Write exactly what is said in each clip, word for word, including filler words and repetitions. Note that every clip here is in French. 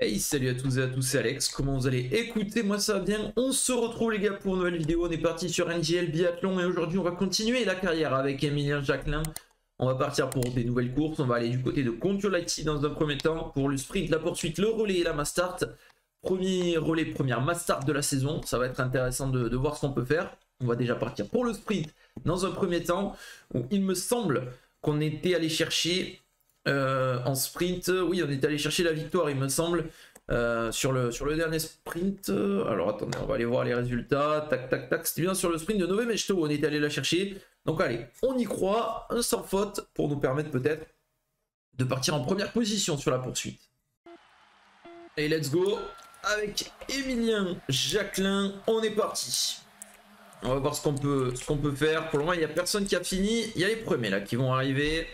Hey, salut à tous et à tous, c'est Alex, comment vous allez? Écoutez, moi ça va bien, on se retrouve les gars pour une nouvelle vidéo, on est parti sur N J L Biathlon et aujourd'hui on va continuer la carrière avec Emilien Jacquelin. On va partir pour des nouvelles courses, on va aller du côté de Control I T dans un premier temps pour le sprint, la poursuite, le relais et la mass start. Premier relais, première mass start de la saison, ça va être intéressant de, de voir ce qu'on peut faire. On va déjà partir pour le sprint dans un premier temps, où il me semble qu'on était allé chercher... Euh, en sprint, oui, on est allé chercher la victoire, il me semble, euh, sur, le, sur le dernier sprint. Alors attendez, on va aller voir les résultats. Tac, tac, tac. C'était bien sur le sprint de Nové Mesto où on est allé la chercher. Donc allez, on y croit, un sans faute pour nous permettre peut-être de partir en première position sur la poursuite. Et let's go avec Emilien Jacquelin. On est parti. On va voir ce qu'on peut, ce qu'on peut faire. Pour le moment, il n'y a personne qui a fini. Il y a les premiers là qui vont arriver.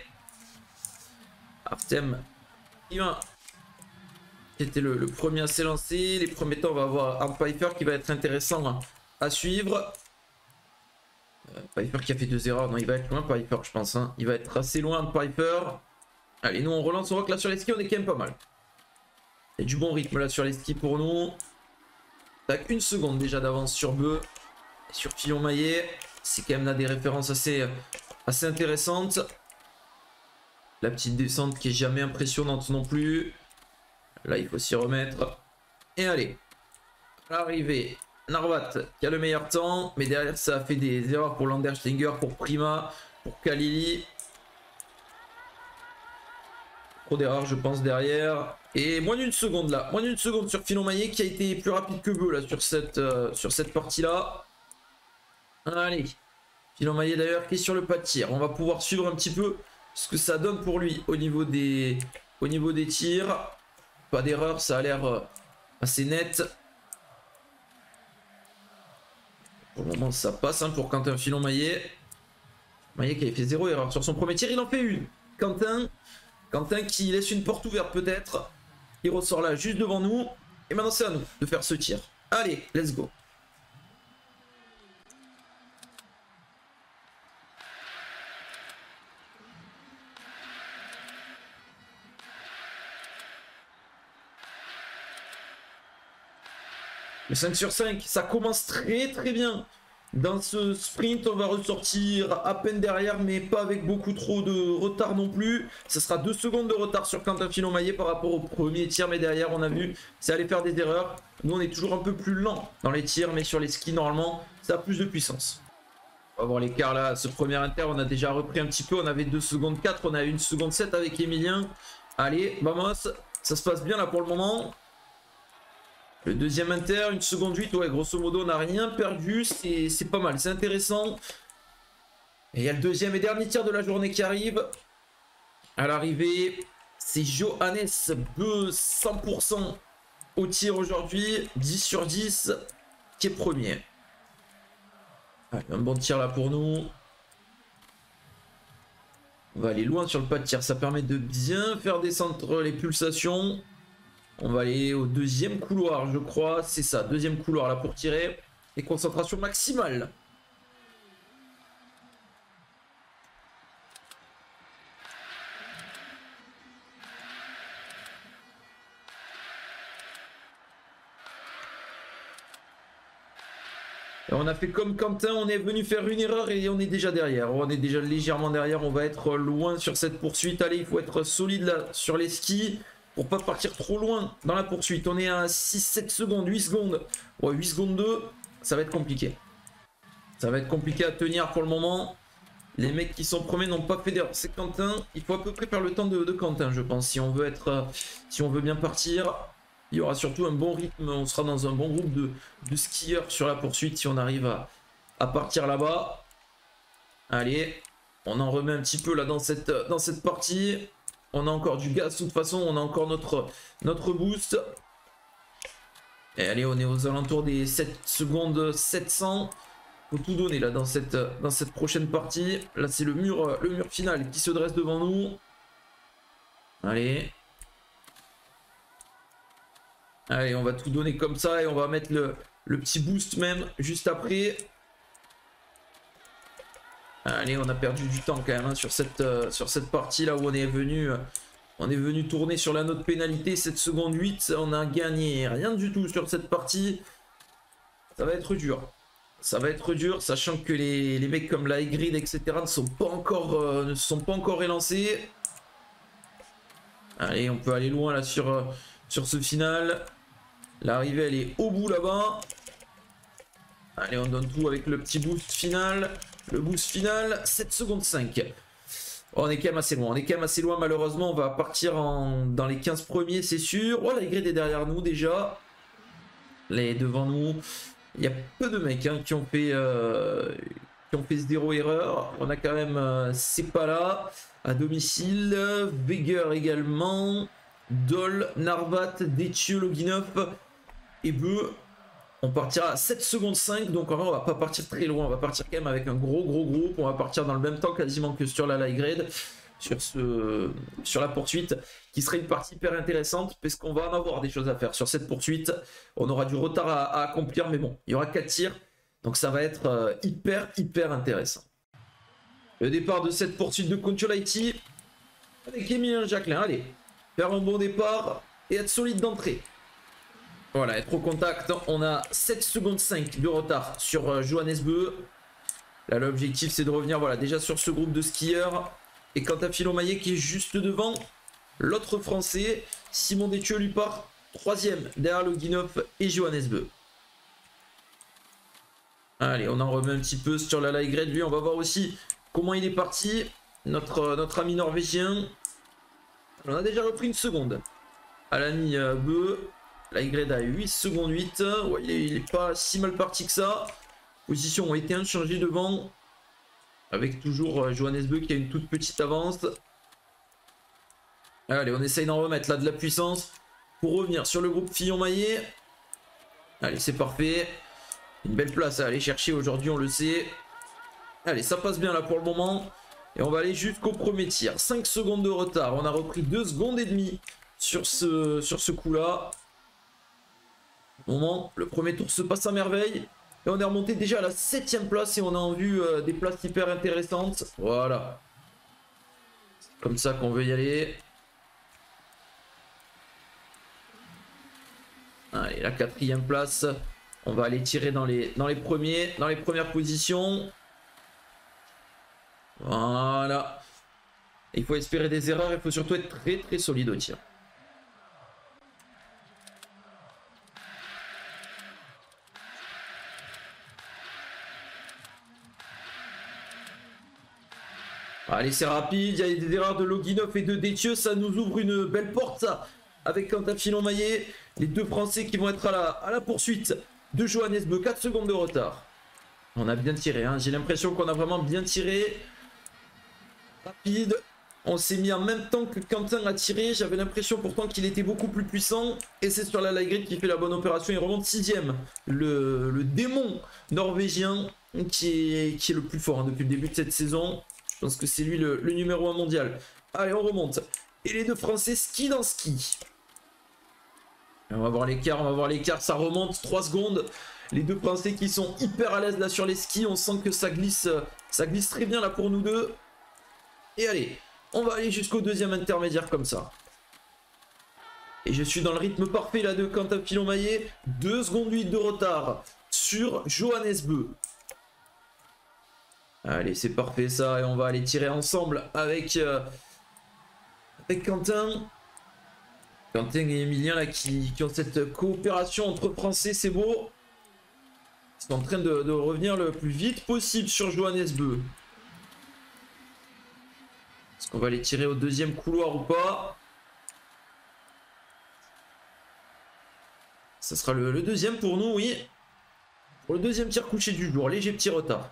Artem qui était le, le premier à s'élancer. Les premiers temps, on va avoir un Piper qui va être intéressant à suivre. Euh, Piper qui a fait deux erreurs. Non, il va être loin, Piper, je pense. Hein. Il va être assez loin de Piper. Allez, nous on relance. On voit que là sur les skis, on est quand même pas mal. Il y a du bon rythme là sur les skis pour nous. Tac, une seconde déjà d'avance sur Beu. Sur Fillon-Maillet. C'est quand même là des références assez, assez intéressantes. La petite descente qui est jamais impressionnante non plus. Là, il faut s'y remettre. Et allez. À l'arrivée, Narvat qui a le meilleur temps. Mais derrière, ça a fait des erreurs pour Landerstinger, pour Prima, pour Kalili. Trop d'erreurs, je pense, derrière. Et moins d'une seconde là. Moins d'une seconde sur Fillon-Maillet qui a été plus rapide que Beu là sur cette, euh, sur cette partie-là. Allez. Fillon-Maillet d'ailleurs qui est sur le pas de tir. On va pouvoir suivre un petit peu ce que ça donne pour lui au niveau des, au niveau des tirs. Pas d'erreur, ça a l'air assez net. Pour le moment, ça passe hein, pour Quentin Fillon-Maillet. Maillet qui avait fait zéro erreur sur son premier tir, il en fait une. Quentin, Quentin qui laisse une porte ouverte peut-être. Il ressort là juste devant nous. Et maintenant, c'est à nous de faire ce tir. Allez, let's go. Le cinq sur cinq, ça commence très très bien. Dans ce sprint, on va ressortir à peine derrière, mais pas avec beaucoup trop de retard non plus. Ça sera deux secondes de retard sur Quentin Fillon-Maillet par rapport au premier tir, mais derrière, on a vu, c'est aller faire des erreurs. Nous, on est toujours un peu plus lent dans les tirs, mais sur les skis, normalement, ça a plus de puissance. On va voir l'écart là. Ce premier inter, on a déjà repris un petit peu. On avait deux secondes quatre, on a une seconde sept avec Emilien. Allez, vamos. Ça se passe bien là pour le moment. Le deuxième inter, une seconde huit, ouais, grosso modo, on n'a rien perdu, c'est pas mal, c'est intéressant. Et il y a le deuxième et dernier tir de la journée qui arrive. À l'arrivée, c'est Johannes Beu, cent pour cent au tir aujourd'hui, dix sur dix, qui est premier. Allez, un bon tir là pour nous. On va aller loin sur le pas de tir, ça permet de bien faire descendre les pulsations. On va aller au deuxième couloir, je crois. C'est ça, deuxième couloir là pour tirer. Et concentration maximale. Et on a fait comme Quentin, on est venu faire une erreur et on est déjà derrière. On est déjà légèrement derrière, on va être loin sur cette poursuite. Allez, il faut être solide là sur les skis. Pour pas partir trop loin dans la poursuite. On est à six sept secondes, huit secondes. Ouais, huit secondes deux, ça va être compliqué. Ça va être compliqué à tenir pour le moment. Les mecs qui sont premiers n'ont pas fait d'erreur. C'est Quentin. Il faut à peu près faire le temps de, de Quentin, je pense. Si on veut être, si on veut bien partir. Il y aura surtout un bon rythme. On sera dans un bon groupe de, de skieurs sur la poursuite si on arrive à, à partir là-bas. Allez, on en remet un petit peu là dans cette, dans cette partie. On a encore du gaz, de toute façon, on a encore notre, notre boost. Et allez, on est aux alentours des sept secondes sept cents. Faut tout donner là dans cette, dans cette prochaine partie. Là, c'est le mur, le mur final qui se dresse devant nous. Allez. Allez, on va tout donner comme ça et on va mettre le, le petit boost même juste après. Allez, on a perdu du temps quand même hein, sur, cette, euh, sur cette partie là où on est venu euh, On est venu tourner sur la note pénalité, sept secondes huit. On a gagné rien du tout sur cette partie. Ça va être dur. Ça va être dur, sachant que les, les mecs comme la Hygrid, et cetera ne sont pas encore, euh, ne sont pas encore élancés. Allez, on peut aller loin là sur, euh, sur ce final. L'arrivée, elle est au bout là-bas. Allez, on donne tout avec le petit boost final. Le boost final, sept secondes cinq. Oh, on est quand même assez loin. On est quand même assez loin, malheureusement. On va partir en, dans les quinze premiers, c'est sûr. Oh, la Hygrid est derrière nous déjà. Les devant nous. Il y a peu de mecs hein, qui ont fait euh, qui ont fait zéro erreur. On a quand même euh, Sepala à domicile, Veiger également, Dol, Narvat, Détieux, Loginov et Beu. On partira à sept secondes cinq, donc en vrai on va pas partir très loin, on va partir quand même avec un gros gros groupe. On va partir dans le même temps quasiment que sur la light grade, sur, ce, sur la poursuite, qui serait une partie hyper intéressante, parce qu'on va en avoir des choses à faire sur cette poursuite. On aura du retard à, à accomplir, mais bon, il y aura quatre tirs, donc ça va être euh, hyper hyper intéressant. Le départ de cette poursuite de Contiolahti avec Emilien Jacquelin. Allez, faire un bon départ et être solide d'entrée. Voilà, être au contact. On a sept secondes cinq de retard sur euh, Johannes Beu. Là, l'objectif, c'est de revenir voilà, déjà sur ce groupe de skieurs. Et quant à Philo Maillet qui est juste devant l'autre français, Simon Détieux lui part troisième derrière Loginov et Johannes Beu. Allez, on en remet un petit peu sur la light grade. Lui, on va voir aussi comment il est parti. Notre, notre ami norvégien. On a déjà repris une seconde. Alani euh, Beu. Light grade à huit secondes huit. Ouais, il, est, il est pas si mal parti que ça. Position ont été inchangées devant. Avec toujours euh, Johannes Beu qui a une toute petite avance. Allez, on essaye d'en remettre là de la puissance. Pour revenir sur le groupe Fillon-Maillet. Allez, c'est parfait. Une belle place à aller chercher aujourd'hui, on le sait. Allez, ça passe bien là pour le moment. Et on va aller jusqu'au premier tir. cinq secondes de retard. On a repris deux secondes et demie sur ce, sur ce coup-là. Moment, le premier tour se passe à merveille. Et on est remonté déjà à la septième place. Et on a en vue euh, des places hyper intéressantes. Voilà. C'est comme ça qu'on veut y aller. Allez, la quatrième place. On va aller tirer dans les, dans les premiers, dans les premières positions. Voilà. Il faut espérer des erreurs. Il faut surtout être très très solide au tir. Allez, c'est rapide. Il y a des erreurs de Loginov et de Détieux. Ça nous ouvre une belle porte, ça. Avec Quentin Fillon-Maillet. Les deux Français qui vont être à la, à la poursuite de Johannes Beu. quatre secondes de retard. On a bien tiré. Hein. J'ai l'impression qu'on a vraiment bien tiré. Rapide. On s'est mis en même temps que Quentin a tiré. J'avais l'impression pourtant qu'il était beaucoup plus puissant. Et c'est sur la light grade qui fait la bonne opération. Il remonte sixième. Le, le démon norvégien qui est, qui est le plus fort hein, depuis le début de cette saison. Je pense que c'est lui le, le numéro un mondial. Allez, on remonte. Et les deux Français ski dans ski. On va voir l'écart, on va voir l'écart. Ça remonte trois secondes. Les deux Français qui sont hyper à l'aise là sur les skis. On sent que ça glisse, ça glisse très bien là pour nous deux. Et allez, on va aller jusqu'au deuxième intermédiaire comme ça. Et je suis dans le rythme parfait là de Quentin Fillon-Maillet. deux secondes huit de retard sur Johannes Beu. Allez, c'est parfait ça. Et on va aller tirer ensemble avec, euh, avec Quentin. Quentin et Emilien là qui, qui ont cette coopération entre Français, c'est beau. Ils sont en train de, de revenir le plus vite possible sur Johannes Beu. Est-ce qu'on va les tirer au deuxième couloir ou pas? Ça sera le, le deuxième pour nous, oui. Pour le deuxième tir couché du jour, léger petit retard.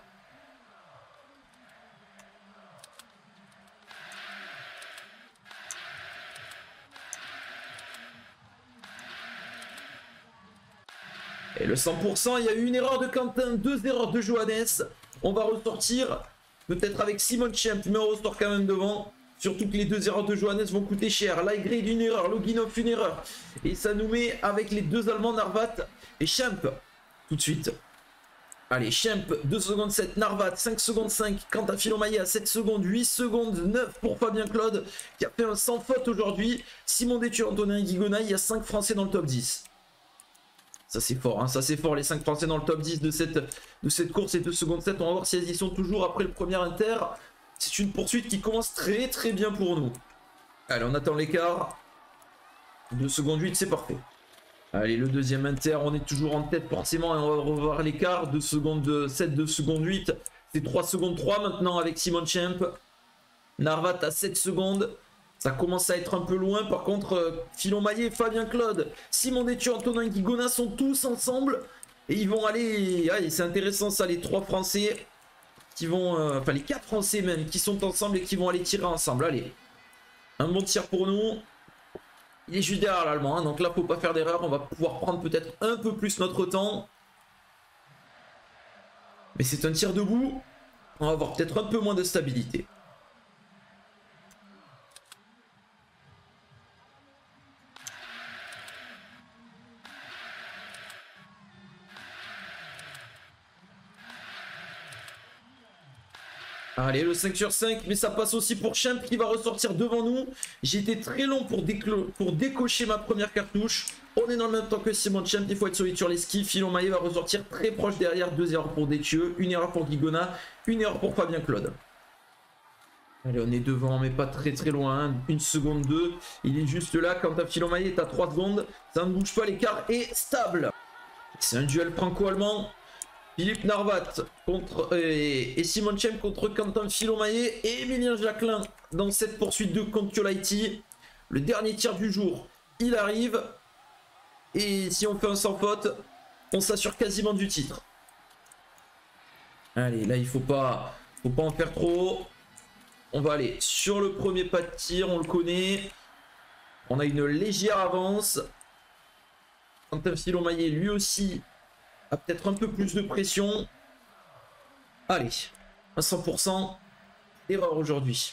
Et le cent pour cent, il y a eu une erreur de Quentin, deux erreurs de Johannes. On va ressortir, peut-être avec Simon Champ, mais on ressort quand même devant. Surtout que les deux erreurs de Johannes vont coûter cher. Light grade, une erreur, Loginov, une erreur. Et ça nous met avec les deux Allemands, Narvat et Champ, tout de suite. Allez, Champ, deux secondes sept, Narvat, cinq secondes cinq, Quentin Fillon-Maillet à sept secondes, huit secondes neuf pour Fabien Claude, qui a fait un sans faute aujourd'hui. Simon Détieux, Antonin Guigona, il y a cinq Français dans le top dix. Ça c'est fort, hein, ça c'est fort, les cinq Français dans le top dix de cette, de cette course et deux secondes sept. On va voir si elles y sont toujours après le premier inter. C'est une poursuite qui commence très très bien pour nous. Allez, on attend l'écart. deux secondes huit, c'est parfait. Allez, le deuxième inter, on est toujours en tête forcément et on va revoir l'écart. deux secondes sept, deux secondes huit. C'est trois secondes trois maintenant avec Simon Champ. Narvat à sept secondes. Ça commence à être un peu loin. Par contre, euh, Fillon-Maillet, Fabien Claude, Simon Détieux, Antonin Guigona sont tous ensemble. Et ils vont aller... Allez, c'est intéressant ça, les trois Français qui vont... Euh... Enfin, les quatre Français même qui sont ensemble et qui vont aller tirer ensemble. Allez, un bon tir pour nous. Il est juste derrière l'Allemand, hein, donc là, faut pas faire d'erreur. On va pouvoir prendre peut-être un peu plus notre temps. Mais c'est un tir debout. On va avoir peut-être un peu moins de stabilité. Allez, le cinq sur cinq, mais ça passe aussi pour Champ qui va ressortir devant nous. J'ai été très long pour, pour décocher ma première cartouche. On est dans le même temps que Simon Champ, il faut être solide sur les skis. Fillon-Maillet va ressortir très proche derrière. Deux erreurs pour Détieux, une erreur pour Guigona, une erreur pour Fabien Claude. Allez, on est devant, mais pas très très loin. Hein. Une seconde deux, il est juste là. Quand Fillon-Maillet est à trois secondes, ça ne bouge pas, l'écart est stable. C'est un duel franco-allemand. Philippe Narvat contre, et, et Simon Champ contre Quentin Fillon-Maillet et Emilien Jacquelin dans cette poursuite de Kontiolahti. Le dernier tir du jour, il arrive. Et si on fait un sans faute, on s'assure quasiment du titre. Allez, là il faut pas, faut pas en faire trop. On va aller sur le premier pas de tir, on le connaît. On a une légère avance. Quentin Fillon-Maillet lui aussi a peut-être un peu plus de pression. Allez, à cent pour cent. Erreur aujourd'hui.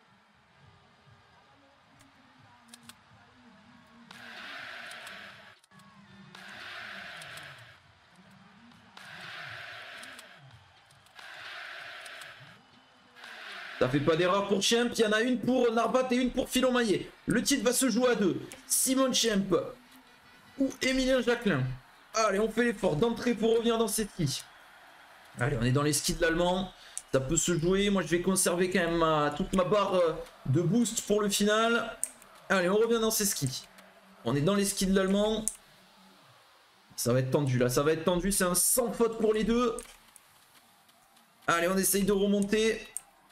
Ça fait pas d'erreur pour Champ. Il y en a une pour Narvat et une pour Fillon-Maillet. Le titre va se jouer à deux. Simon Champ ou Emilien Jacquelin. Allez, on fait l'effort d'entrer pour revenir dans ces skis. Allez, on est dans les skis de l'Allemand. Ça peut se jouer. Moi, je vais conserver quand même ma, toute ma barre de boost pour le final. Allez, on revient dans ces skis. On est dans les skis de l'Allemand. Ça va être tendu, là. Ça va être tendu. C'est un sans faute pour les deux. Allez, on essaye de remonter.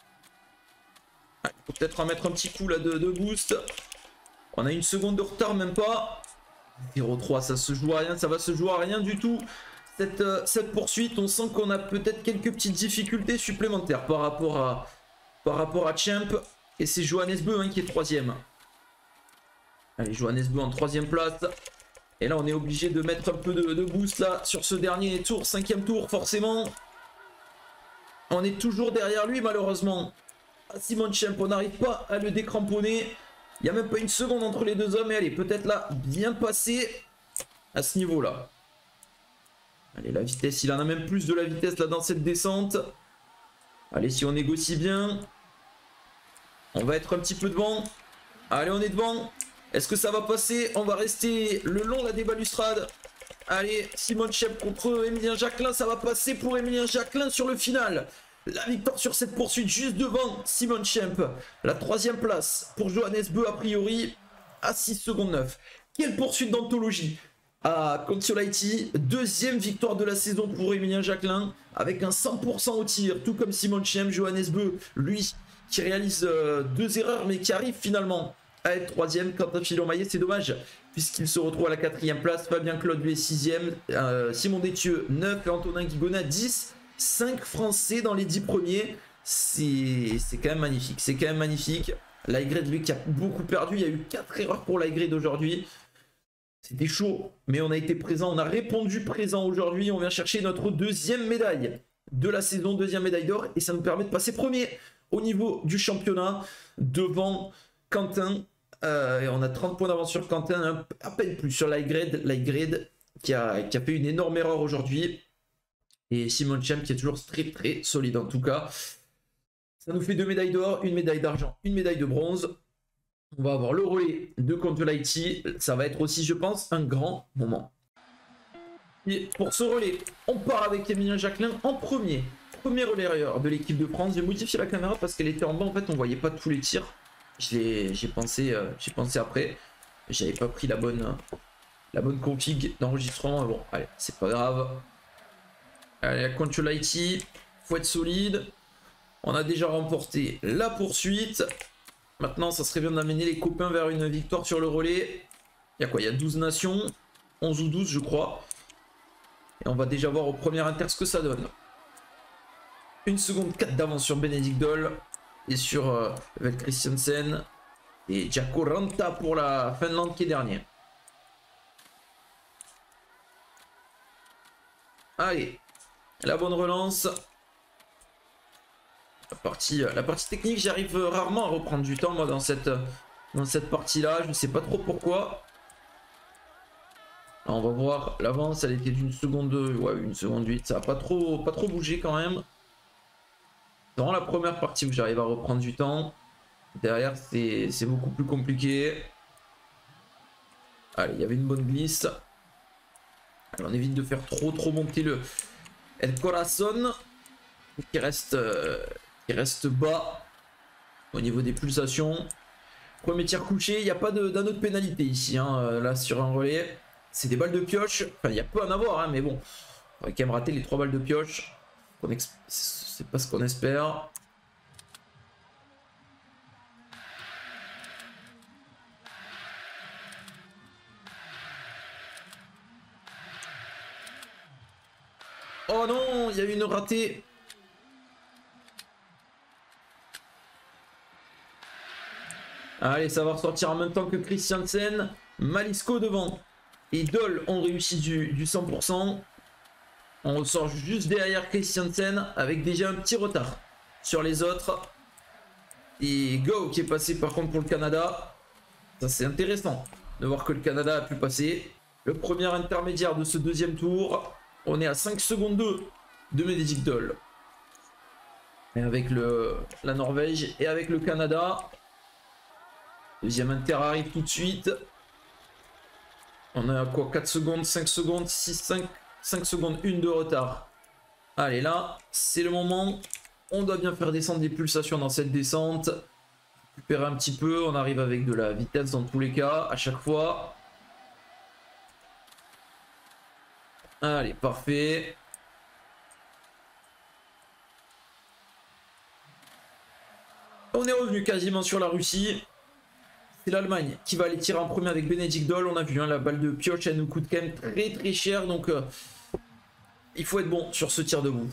Il faut peut-être en mettre un petit coup, là, de, de boost. On a une seconde de retard, même pas. zéro trois, ça se joue à rien, ça va se jouer à rien du tout. Cette, euh, cette poursuite, on sent qu'on a peut-être quelques petites difficultés supplémentaires par rapport à, par rapport à Champ. Et c'est Johannes Beu hein, qui est troisième. Allez, Johannes Beu en troisième place. Et là, on est obligé de mettre un peu de, de boost là sur ce dernier tour, cinquième tour forcément. On est toujours derrière lui malheureusement. À Simon Champ, on n'arrive pas à le décramponner. Il n'y a même pas une seconde entre les deux hommes. Et elle est peut-être là bien passée à ce niveau-là. Allez, la vitesse, il en a même plus de la vitesse là dans cette descente. Allez, si on négocie bien. On va être un petit peu devant. Allez, on est devant. Est-ce que ça va passer? On va rester le long là des balustrades. Allez, Simon Champ contre Emilien Jacquelin. Ça va passer pour Emilien Jacquelin sur le final. La victoire sur cette poursuite juste devant Simon Champ. La troisième place pour Johannes Beu a priori à six secondes neuf. Quelle poursuite d'anthologie à Kontiolahti. Deuxième victoire de la saison pour Emilien Jacquelin avec un cent pour cent au tir. Tout comme Simon Champ. Johannes Beu, lui, qui réalise euh, deux erreurs mais qui arrive finalement à être troisième. Quentin Fillon-Maillet, c'est dommage puisqu'il se retrouve à la quatrième place. Fabien Claude lui est sixième. Euh, Simon Détieux neuf et Antonin Guigona dix. cinq Français dans les dix premiers, c'est quand même magnifique, c'est quand même magnifique. L'Aigrade lui qui a beaucoup perdu, il y a eu quatre erreurs pour l'Aigrade aujourd'hui. C'était chaud, mais on a été présent, on a répondu présent aujourd'hui, on vient chercher notre deuxième médaille de la saison, deuxième médaille d'or, et ça nous permet de passer premier au niveau du championnat devant Quentin. Euh, et on a trente points d'avance sur Quentin, à peine plus sur l'Aigrade, l'Aigrade qui a, qui a fait une énorme erreur aujourd'hui. Et Simon Champ qui est toujours très très solide en tout cas. Ça nous fait deux médailles d'or, une médaille d'argent, une médaille de bronze. On va avoir le relais de Contiolahiti. Ça va être aussi, je pense, un grand moment. Et pour ce relais, on part avec Emilien Jacquelin en premier. Premier relayeur de l'équipe de France. J'ai modifié la caméra parce qu'elle était en bas. En fait, on voyait pas tous les tirs. J'ai pensé, euh, j'ai pensé après. J'avais pas pris la bonne, la bonne config d'enregistrement. Bon, allez, c'est pas grave. Allez, la Contiolahiti, faut être solide. On a déjà remporté la poursuite. Maintenant, ça serait bien d'amener les copains vers une victoire sur le relais. Il y a quoi? Il y a douze nations. onze ou douze, je crois. Et on va déjà voir au premier inter ce que ça donne. une seconde quatre d'avance sur Benedict Doll. Et sur euh, Vel Christiansen. Et Jaakko Ranta pour la Finlande qui est dernier. Allez. La bonne relance. La partie, la partie technique, j'arrive rarement à reprendre du temps moi dans cette, dans cette partie-là. Je ne sais pas trop pourquoi. Alors, on va voir l'avance, elle était d'une seconde, ouais, une seconde huit. Ça n'a pas trop, pas trop bougé quand même. Dans la première partie où j'arrive à reprendre du temps. Derrière, c'est beaucoup plus compliqué. Allez, il y avait une bonne glisse. Alors, on évite de faire trop trop monter le El Corazon qui reste, euh, qui reste bas au niveau des pulsations. Premier tir couché, il n'y a pas d'un autre pénalité ici, hein, là sur un relais. C'est des balles de pioche. Enfin, il y a peu à en avoir, hein, mais bon. On va quand même rater les trois balles de pioche. C'est pas ce qu'on espère. Oh non, il y a eu une ratée. Allez, ça va ressortir en même temps que Christiansen. Malisko devant. Et Doll ont réussi du, du cent pour cent. On ressort juste derrière Christiansen avec déjà un petit retard sur les autres. Et Go qui est passé par contre pour le Canada. Ça c'est intéressant de voir que le Canada a pu passer. Le premier intermédiaire de ce deuxième tour. On est à cinq secondes deux de Benedict Doll. Et avec le, la Norvège et avec le Canada. Deuxième inter arrive tout de suite. On a quoi? quatre secondes, cinq secondes, six, cinq, cinq secondes, une de retard. Allez là, c'est le moment. On doit bien faire descendre des pulsations dans cette descente. Récupérer un petit peu. On arrive avec de la vitesse dans tous les cas, à chaque fois. Allez, parfait. On est revenu quasiment sur la Russie. C'est l'Allemagne qui va aller tirer en premier avec Benedict Doll. On a vu hein, la balle de pioche, elle nous coûte quand même très très cher. Donc euh, il faut être bon sur ce tir debout.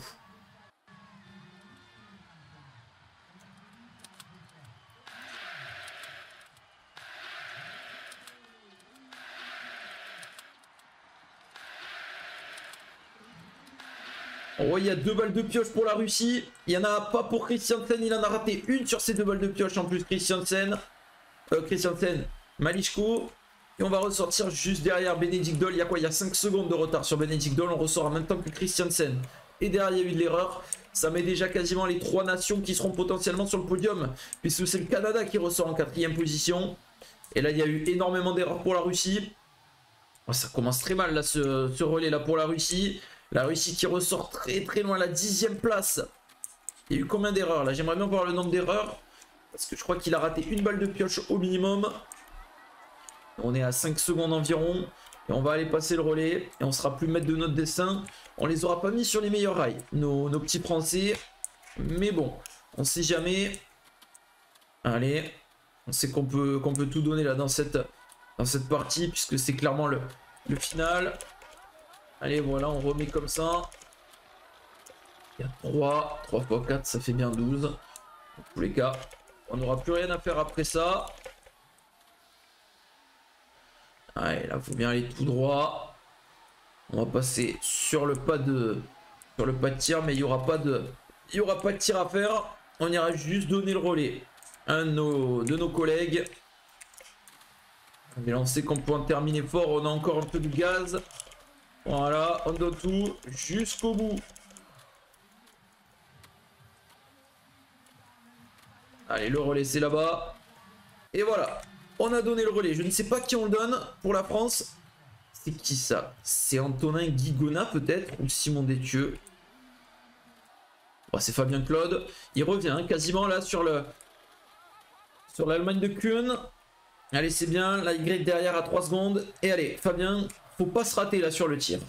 Oh, il y a deux balles de pioche pour la Russie. Il n'y en a pas pour Christiansen. Il en a raté une sur ces deux balles de pioche en plus. Christiansen. Euh, Christiansen, Malisko. Et on va ressortir juste derrière Benedict Doll. Il y a quoi? Il y a cinq secondes de retard sur Benedict Doll. On ressort en même temps que Christiansen. Et derrière, il y a eu de l'erreur. Ça met déjà quasiment les trois nations qui seront potentiellement sur le podium. Puisque c'est le Canada qui ressort en quatrième position. Et là, il y a eu énormément d'erreurs pour la Russie. Oh, ça commence très mal là, ce, ce relais là pour la Russie. La Russie qui ressort très très loin, la dixième place. Il y a eu combien d'erreurs là? J'aimerais bien voir le nombre d'erreurs. Parce que je crois qu'il a raté une balle de pioche au minimum. On est à cinq secondes environ. Et on va aller passer le relais. Et on sera plus maître de notre destin. On les aura pas mis sur les meilleurs rails, nos, nos petits Français. Mais bon, on sait jamais. Allez. On sait qu'on peut, qu'on peut tout donner là dans cette, dans cette partie. Puisque c'est clairement le, le final. Allez, voilà, on remet comme ça. Il y a trois. trois fois quatre, ça fait bien douze. Dans tous les cas. On n'aura plus rien à faire après ça. Allez, là, il faut bien aller tout droit. On va passer sur le pas de, sur le pas de tir, mais il n'y aura pas de, il y aura pas de tir à faire. On ira juste donner le relais à un de nos, de nos collègues. Mais là, on sait qu'on peut en terminer fort. On a encore un peu de gaz. Voilà, on donne tout jusqu'au bout. Allez, le relais, c'est là-bas. Et voilà. On a donné le relais. Je ne sais pas qui on le donne pour la France. C'est qui ça? C'est Antonin Guigona peut-être? Ou Simon Détieux? Oh, c'est Fabien Claude. Il revient hein, quasiment là sur le sur l'Allemagne de Kuhn. Allez, c'est bien. La Y derrière à trois secondes. Et allez, Fabien, faut pas se rater là sur le tir.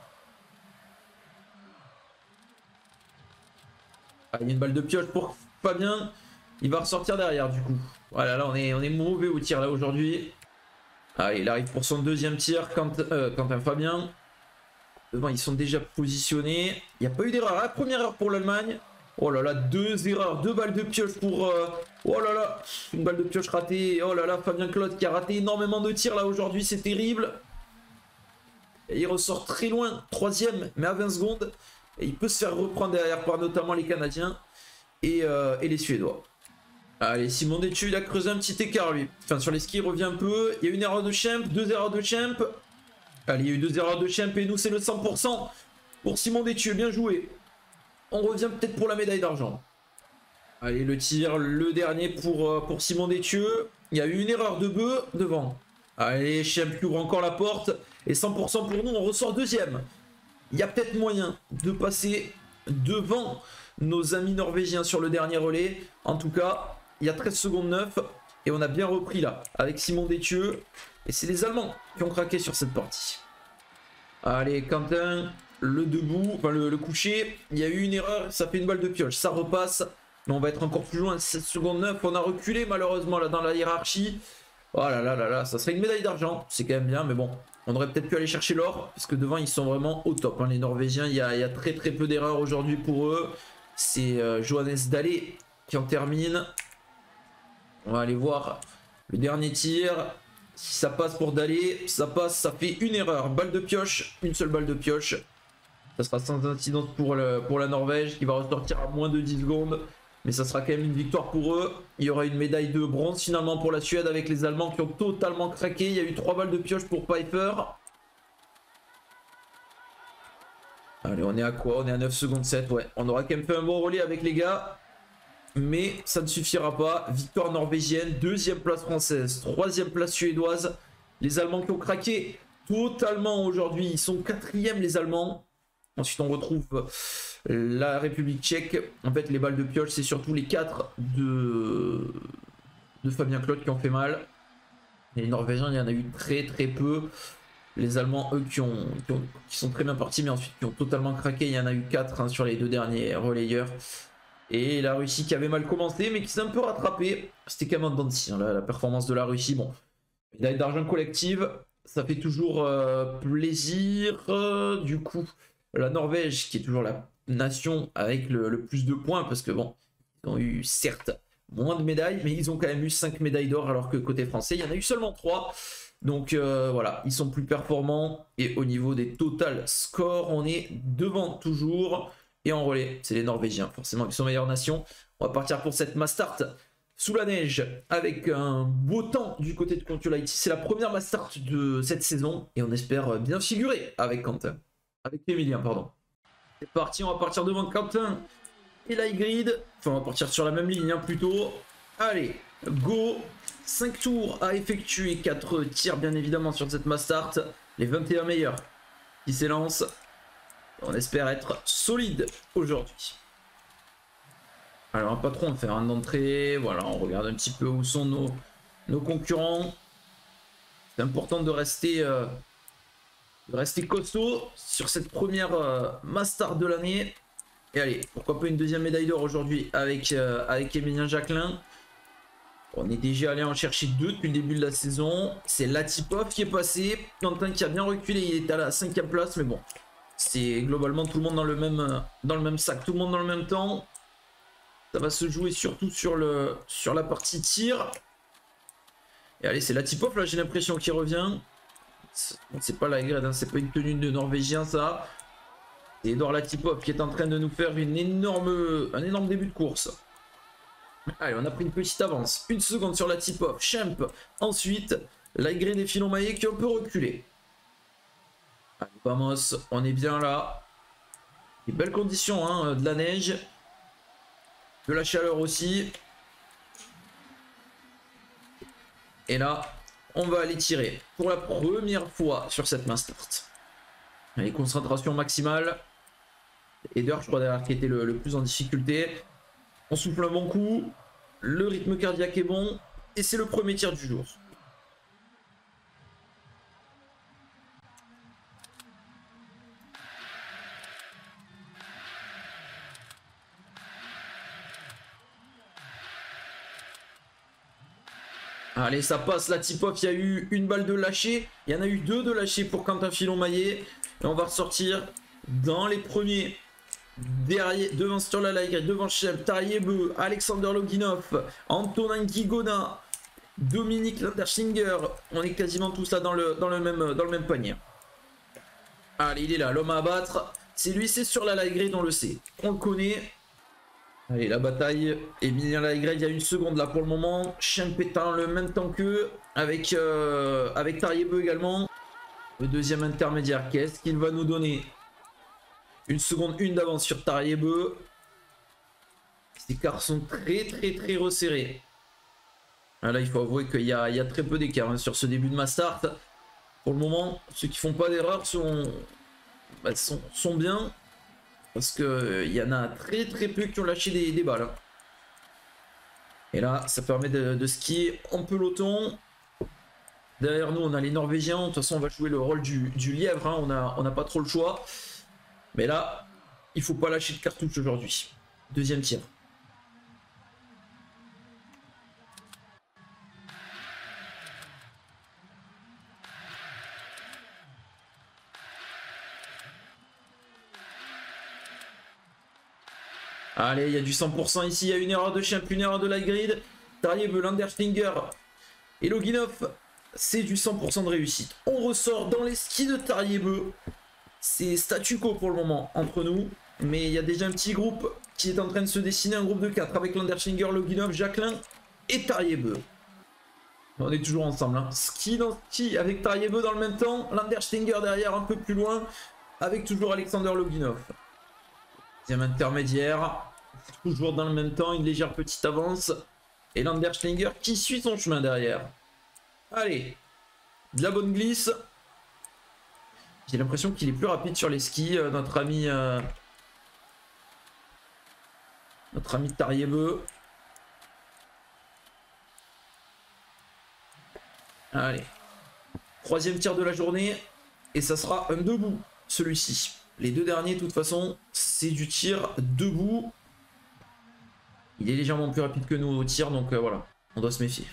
Ah, il y a une balle de pioche pour Fabien. Il va ressortir derrière du coup. Voilà, là on est, on est mauvais au tir là aujourd'hui. Allez, il arrive pour son deuxième tir. Quand, euh, Quentin Fabien. Devant, ils sont déjà positionnés. Il n'y a pas eu d'erreur. La première erreur pour l'Allemagne. Oh là là, deux erreurs. Deux balles de pioche pour... Euh... Oh là là, une balle de pioche ratée. Oh là là, Fabien Claude qui a raté énormément de tirs là aujourd'hui. C'est terrible. Et il ressort très loin. Troisième, mais à vingt secondes. Et il peut se faire reprendre derrière par notamment les Canadiens et, euh, et les Suédois. Allez, Simon Détieux, il a creusé un petit écart lui. Enfin, sur les skis, il revient un peu. Il y a une erreur de Champ, deux erreurs de Champ. Allez, il y a eu deux erreurs de Champ et nous, c'est le cent pour cent pour Simon Détieux. Bien joué. On revient peut-être pour la médaille d'argent. Allez, le tir, le dernier pour, euh, pour Simon Détieux. Il y a eu une erreur de Beu devant. Allez, Champ qui ouvre encore la porte. Et cent pour cent pour nous, on ressort deuxième. Il y a peut-être moyen de passer devant nos amis norvégiens sur le dernier relais. En tout cas, il y a treize secondes neuf. Et on a bien repris là, avec Simon Détieux. Et c'est les Allemands qui ont craqué sur cette partie. Allez, Quentin, le debout, enfin le, le coucher. Il y a eu une erreur, ça fait une balle de pioche. Ça repasse. Mais on va être encore plus loin, sept secondes neuf. On a reculé malheureusement là dans la hiérarchie. Oh là là là là, ça serait une médaille d'argent. C'est quand même bien, mais bon. On aurait peut-être pu aller chercher l'or, parce que devant, ils sont vraiment au top. Hein, les Norvégiens, il y, a, il y a très très peu d'erreurs aujourd'hui pour eux. C'est euh, Johannes Dahlé qui en termine. On va aller voir le dernier tir. Si ça passe pour Dahlé, ça passe, ça fait une erreur. Balle de pioche, une seule balle de pioche. Ça sera sans incident pour, le, pour la Norvège, qui va ressortir à moins de dix secondes. Mais ça sera quand même une victoire pour eux. Il y aura une médaille de bronze finalement pour la Suède avec les Allemands qui ont totalement craqué. Il y a eu trois balles de pioche pour Piper. Allez, on est à quoi? On est à neuf secondes sept. Ouais, on aura quand même fait un bon relais avec les gars. Mais ça ne suffira pas. Victoire norvégienne, deuxième place française, troisième place suédoise. Les Allemands qui ont craqué totalement aujourd'hui. Ils sont quatrième les Allemands. Ensuite, on retrouve la République tchèque. En fait, les balles de pioche, c'est surtout les quatre de... de Fabien Claude qui ont fait mal. Et les Norvégiens, il y en a eu très très peu. Les Allemands, eux, qui, ont, qui, ont, qui sont très bien partis, mais ensuite qui ont totalement craqué. Il y en a eu quatre hein, sur les deux derniers relayeurs. Et la Russie qui avait mal commencé, mais qui s'est un peu rattrapée. C'était quand même en dents de scie, hein, la, la performance de la Russie. Bon, médaille d'argent collective, ça fait toujours euh, plaisir. Euh, du coup... La Norvège, qui est toujours la nation avec le, le plus de points, parce que bon, ils ont eu certes moins de médailles, mais ils ont quand même eu cinq médailles d'or, alors que côté français, il y en a eu seulement trois. Donc euh, voilà, ils sont plus performants. Et au niveau des total scores, on est devant toujours. Et en relais, c'est les Norvégiens, forcément, qui sont meilleure nation. On va partir pour cette Mastart sous la neige, avec un beau temps du côté de Kontiolahti. C'est la première Mastart de cette saison, et on espère bien figurer avec Quentin. Avec Emilien, pardon. C'est parti, on va partir devant Quentin et l'Igrid. Enfin, on va partir sur la même ligne, hein, plutôt. Allez, go. cinq tours à effectuer, quatre tirs, bien évidemment, sur cette Mastart. Les vingt et un meilleurs qui s'élancent. On espère être solide aujourd'hui. Alors, un patron, on va faire un entrée. Voilà, on regarde un petit peu où sont nos, nos concurrents. C'est important de rester... Euh, de rester costaud sur cette première euh, Mastart de l'année. Et allez, pourquoi pas une deuxième médaille d'or aujourd'hui avec, euh, avec Emilien Jacquelin. On est déjà allé en chercher deux depuis le début de la saison. C'est Latipov qui est passé. Quentin qui a bien reculé, il est à la cinquième place. Mais bon, c'est globalement tout le monde dans le, même, dans le même sac. Tout le monde dans le même temps. Ça va se jouer surtout sur, le, sur la partie tir. Et allez, c'est Latipov là, j'ai l'impression qu'il revient. C'est pas la grade, hein, c'est pas une tenue de Norvégien ça. C'est Edouard Latipov qui est en train de nous faire une énorme, un énorme début de course. Allez, on a pris une petite avance. Une seconde sur Latipov, Champ. Ensuite, l'Aigret des filons maillés qui est un peu reculé. Allez, vamos, on est bien là. Des belles conditions, hein, de la neige. De la chaleur aussi. Et là, on va aller tirer pour la première fois sur cette main start. Allez, concentration maximale. Eder, je crois derrière qui était le, le plus en difficulté. On souffle un bon coup. Le rythme cardiaque est bon. Et c'est le premier tir du jour. Allez, ça passe, la tip-off, il y a eu une balle de lâcher. Il y en a eu deux de lâcher pour Quentin Fillon-Maillet. Et on va ressortir dans les premiers. Derrière, devant Sturla-Laigre, devant Schempp, Tariebeu, Alexander Loginov, Antonin Guigona, Dominique Landerschinger. On est quasiment tous là dans le, dans le, même, dans le même panier. Allez, il est là, l'homme à abattre. C'est lui, c'est Sturla-Laigre, on le sait. On le connaît. Allez, la bataille, Emilien Laigre, il y a une seconde là pour le moment. Schempp est en le même temps qu'eux, avec, euh, avec Tariebeu également. Le deuxième intermédiaire, qu'est-ce qu'il va nous donner? Une seconde, une d'avance sur Tariebeu. Les écarts sont très très très resserrés. Ah là, il faut avouer qu'il y, y a très peu d'écart hein, sur ce début de ma start. Pour le moment, ceux qui font pas d'erreur sont, bah, sont, sont bien. Parce qu'il euh, y en a très très peu qui ont lâché des, des balles. Et là, ça permet de, de skier en peloton. Derrière nous, on a les Norvégiens. De toute façon, on va jouer le rôle du, du lièvre. Hein. On n'a on a pas trop le choix. Mais là, il faut pas lâcher de cartouche aujourd'hui. Deuxième tir. Allez, il y a du cent pour cent ici. Il y a une erreur de Schempp, une erreur de Laigrid. Tariebeu, Landerschinger et Loginov. C'est du cent pour cent de réussite. On ressort dans les skis de Tariebeu. C'est statu quo pour le moment entre nous. Mais il y a déjà un petit groupe qui est en train de se dessiner. Un groupe de quatre avec Landerschinger, Loginov, Jacquelin et Tariebeu. On est toujours ensemble. Hein. Ski dans ski avec Tariebeu dans le même temps. Landerschinger derrière un peu plus loin. Avec toujours Alexander Loginov. Deuxième intermédiaire. Toujours dans le même temps. Une légère petite avance. Et Landerschinger qui suit son chemin derrière. Allez. De la bonne glisse. J'ai l'impression qu'il est plus rapide sur les skis. Euh, notre ami... Euh, notre ami Tariebeu. Allez. Troisième tir de la journée. Et ça sera un debout, celui-ci. Les deux derniers, de toute façon, c'est du tir debout. Il est légèrement plus rapide que nous au tir, donc euh, voilà. On doit se méfier.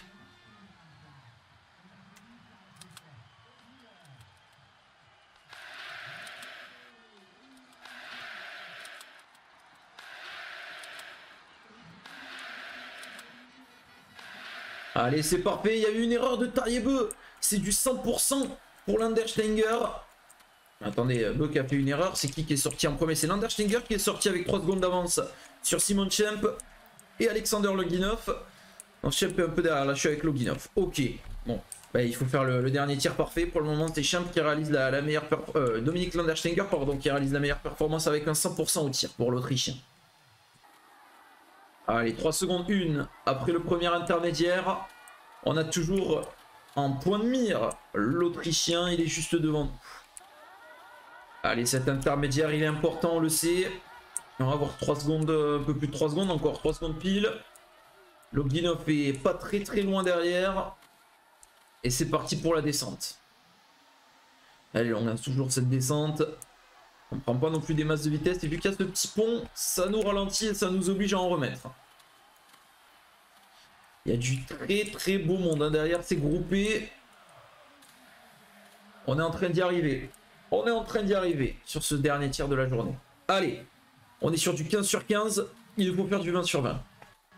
Allez, c'est parfait. Il y a eu une erreur de Tariebeu. C'est du cent pour cent pour Landerschinger. Attendez, Beu qui a fait une erreur. C'est qui qui est sorti en premier? C'est Landerschinger qui est sorti avec trois secondes d'avance sur Simon Schempp et Alexander Loginov. Donc Schempp est un peu derrière. Là, je suis avec Loginov. Ok. Bon, bah, il faut faire le, le dernier tir parfait. Pour le moment, c'est Schempp qui réalise la, la meilleure... Euh, Dominique Landerschinger, pardon, qui réalise la meilleure performance avec un cent pour cent au tir pour l'Autrichien. Allez, trois secondes une après le premier intermédiaire. On a toujours en point de mire l'Autrichien. Il est juste devant nous. Allez, cet intermédiaire, il est important, on le sait. On va avoir trois secondes, un peu plus de trois secondes, encore trois secondes pile. Loginov est pas très très loin derrière. Et c'est parti pour la descente. Allez, on a toujours cette descente. On ne prend pas non plus des masses de vitesse. Et vu qu'il y a ce petit pont, ça nous ralentit et ça nous oblige à en remettre. Il y a du très très beau monde. Hein. Derrière, c'est groupé. On est en train d'y arriver. On est en train d'y arriver sur ce dernier tir de la journée. Allez, on est sur du quinze sur quinze. Il faut faire du vingt sur vingt.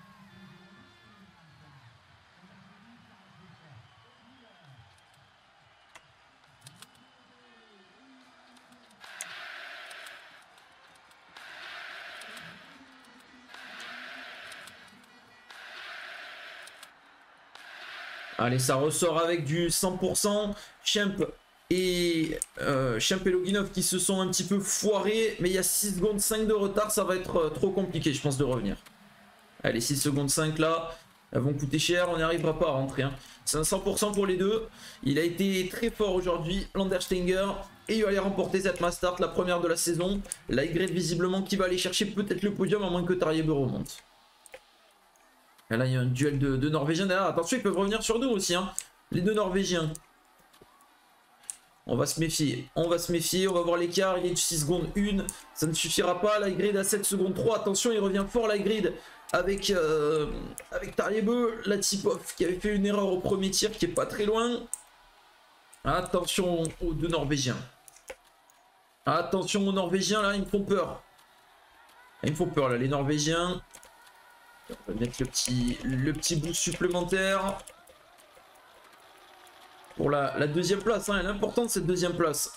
Allez, ça ressort avec du cent pour cent. Schempp et, euh, Schempp et Loginov qui se sont un petit peu foirés. Mais il y a six secondes cinq de retard. Ça va être euh, trop compliqué, je pense, de revenir. Allez, six secondes cinq là. elles vont coûter cher, on n'y arrivera pas à rentrer. Hein. C'est un cent pour cent pour les deux. Il a été très fort aujourd'hui, Landersteiger. Et il va aller remporter cette Mastart, la première de la saison. La Y visiblement qui va aller chercher peut-être le podium à moins que Tarjei remonte. Et là il y a un duel de, de Norvégiens derrière. Attention, ils peuvent revenir sur deux aussi. Hein. Les deux Norvégiens. On va se méfier. On va se méfier. On va voir l'écart. Il est de six secondes un. Ça ne suffira pas. La grid à sept secondes trois. Attention, il revient fort la grid avec, euh, avec Tarjei. La Tipov qui avait fait une erreur au premier tir qui est pas très loin. Attention aux deux Norvégiens. Attention aux Norvégiens là, ils me font peur. Ils me font peur là, les Norvégiens. On va mettre le petit, le petit boost supplémentaire. Pour la, la deuxième place, hein, elle est importante cette deuxième place.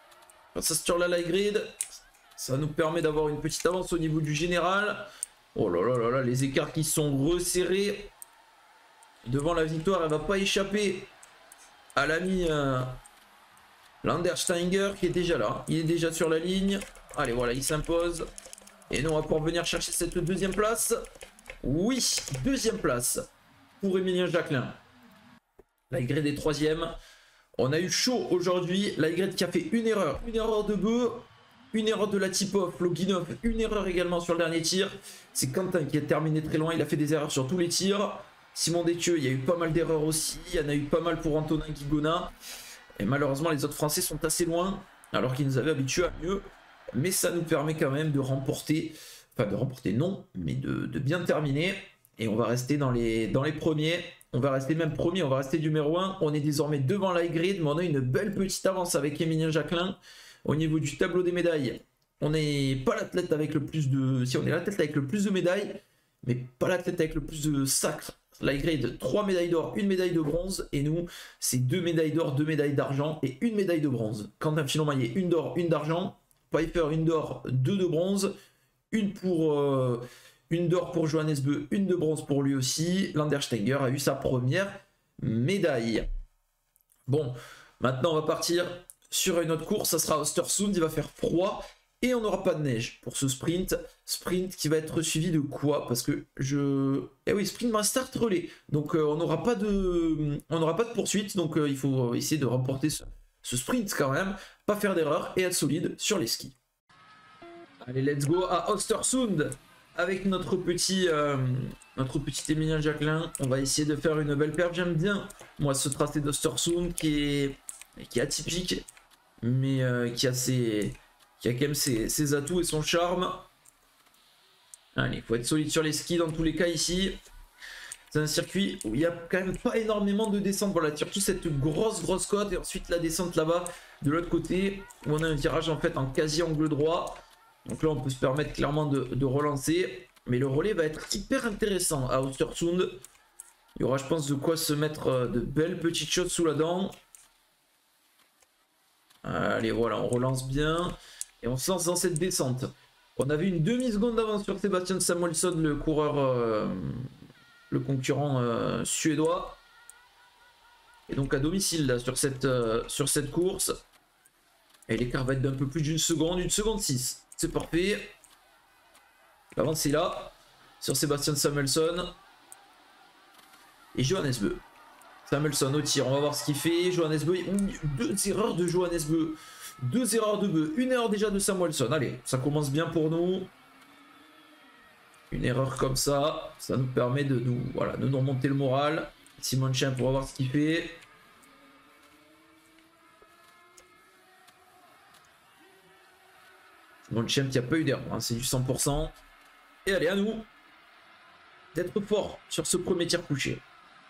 Ça se tire la light grid. Ça nous permet d'avoir une petite avance au niveau du général. Oh là là là là, les écarts qui sont resserrés. Devant la victoire, elle va pas échapper à l'ami euh, Landersteiger qui est déjà là. Il est déjà sur la ligne. Allez, voilà, il s'impose. Et nous, on va pouvoir venir chercher cette deuxième place. Oui, deuxième place pour Emilien Jacquelin. La Y est troisième. On a eu chaud aujourd'hui. La Y qui a fait une erreur. Une erreur de Beu. Une erreur de la Tipov. Loginov. Une erreur également sur le dernier tir. C'est Quentin qui a terminé très loin. Il a fait des erreurs sur tous les tirs. Simon Détieux, il y a eu pas mal d'erreurs aussi. Il y en a eu pas mal pour Antonin Guigona. Et malheureusement, les autres Français sont assez loin. Alors qu'ils nous avaient habitués à mieux. Mais ça nous permet quand même de remporter. Enfin, de remporter non. Mais de, de bien terminer. Et on va rester dans les, dans les premiers. On va rester même premier. On va rester numéro un. On est désormais devant la grid. Mais on a une belle petite avance avec Emilien Jacquelin. Au niveau du tableau des médailles. On n'est pas l'athlète avec le plus de... Si, on est l'athlète avec le plus de médailles. Mais pas l'athlète avec le plus de sacres. La grade, trois médailles d'or, une médaille de bronze. Et nous, c'est deux médailles d'or, deux médailles d'argent et une médaille de bronze. Quentin Fillon-Maillet, une d'or, une d'argent. Piper, une d'or, deux de bronze. Une pour euh, une d'or pour Johannes Beu, une de bronze pour lui aussi. Landersteiger a eu sa première médaille. Bon, maintenant on va partir sur une autre course. Ça sera Östersund, il va faire froid. Et on n'aura pas de neige pour ce sprint. Sprint qui va être suivi de quoi? Parce que je... Eh oui, sprint Mastart relais. Donc euh, on n'aura pas de... On n'aura pas de poursuite. Donc euh, il faut essayer de remporter ce, ce sprint quand même. Pas faire d'erreur et être solide sur les skis. Allez, let's go à Östersund. Avec notre petit... Euh, notre petit Emilien Jacquelin. On va essayer de faire une belle perf. J'aime bien, moi, ce tracé d'Östersund qui est... qui est atypique. Mais euh, qui a ses... qui a quand même ses, ses atouts et son charme. Allez, il faut être solide sur les skis dans tous les cas ici. C'est un circuit où il n'y a quand même pas énormément de descente. Voilà, surtout cette grosse grosse côte et ensuite la descente là-bas de l'autre côté où on a un virage en fait en quasi angle droit. Donc là on peut se permettre clairement de, de relancer. Mais le relais va être hyper intéressant à Östersund. Il y aura je pense de quoi se mettre de belles petites choses sous la dent. Allez voilà, on relance bien. Et on se lance dans cette descente. On avait une demi-seconde d'avance sur Sebastian Samuelsson, le coureur, euh, le concurrent euh, suédois. Et donc à domicile là, sur, cette, euh, sur cette course. Et l'écart va être d'un peu plus d'une seconde, une seconde six. C'est parfait. L'avance est là, sur Sebastian Samuelsson. Et Johannes Beu. Samuelsson au tir, on va voir ce qu'il fait. Johannes Beu, deux erreurs de Johannes Beu. Deux erreurs de Beu, une erreur déjà de Samuelsson. Allez, ça commence bien pour nous. Une erreur comme ça, ça nous permet de nous, voilà, de nous remonter le moral. Simon Champ, on va voir ce qu'il fait. Simon Champ, il n'y a pas eu d'erreur, hein, c'est du cent pour cent. Et allez, à nous d'être fort sur ce premier tir couché.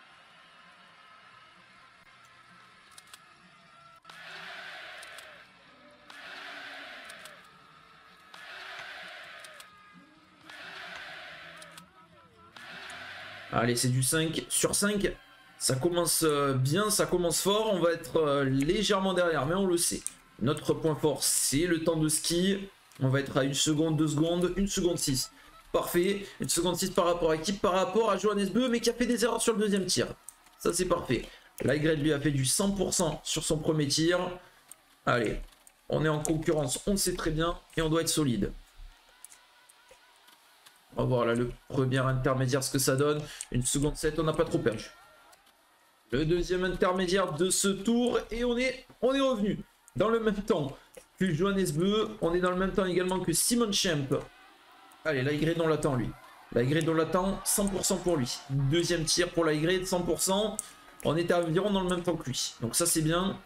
Allez, c'est du cinq sur cinq. Ça commence bien, ça commence fort. On va être légèrement derrière, mais on le sait. Notre point fort, c'est le temps de ski. On va être à une seconde, deux secondes, une seconde six. Parfait. Une seconde six par rapport à qui? Par rapport à Johannes Beu, mais qui a fait des erreurs sur le deuxième tir. Ça, c'est parfait. La Y lui a fait du cent pour cent sur son premier tir. Allez, on est en concurrence, on le sait très bien, et on doit être solide. On va voir là le premier intermédiaire ce que ça donne. Une seconde sept, on n'a pas trop perdu. Le deuxième intermédiaire de ce tour et on est, on est revenu dans le même temps que Johannes Beu. On est dans le même temps également que Simon Champ. Allez, l'High-Grade on l'attend lui. L'High-Grade on l'attend, cent pour cent pour lui. Deuxième tir pour l'High-Grade, cent pour cent. On est environ dans le même temps que lui. Donc ça c'est bien.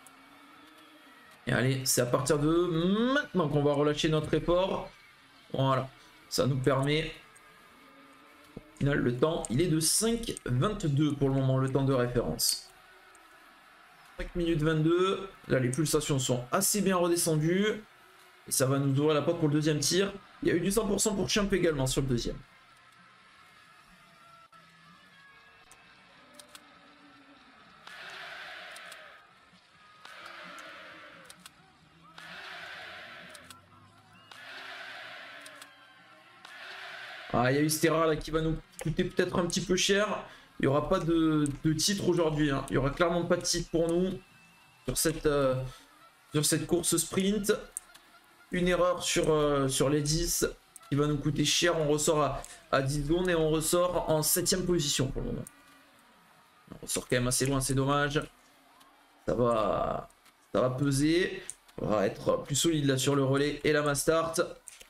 Et allez, c'est à partir de maintenant qu'on va relâcher notre effort. Voilà, ça nous permet... Au final, le temps, il est de cinq vingt-deux pour le moment, le temps de référence. cinq minutes vingt-deux. Là, les pulsations sont assez bien redescendues. Et ça va nous ouvrir la porte pour le deuxième tir. Il y a eu du cent pour cent pour Champ également sur le deuxième. Ah, il y a eu cette erreur là qui va nous coûter peut-être un petit peu cher. Il n'y aura pas de, de titre aujourd'hui. Hein. Il n'y aura clairement pas de titre pour nous sur cette, euh, sur cette course sprint. Une erreur sur, euh, sur les dix qui va nous coûter cher. On ressort à, à dix secondes et on ressort en septième position pour le moment. On ressort quand même assez loin, c'est dommage. Ça va, ça va peser. On va être plus solide là sur le relais et la mass start.